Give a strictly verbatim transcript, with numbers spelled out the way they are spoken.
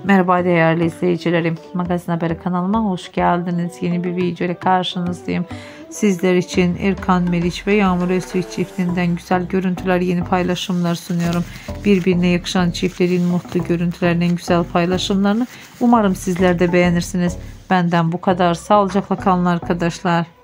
Merhaba değerli izleyicilerim. Magazin Haberi kanalıma hoş geldiniz. Yeni bir video ile karşınızdayım. Sizler için Erkan Meriç ve Yağmur Öztürk çiftinden güzel görüntüler, yeni paylaşımlar sunuyorum. Birbirine yakışan çiftlerin mutlu görüntülerinin güzel paylaşımlarını umarım sizler de beğenirsiniz. Benden bu kadar. Sağlıcakla kalın arkadaşlar.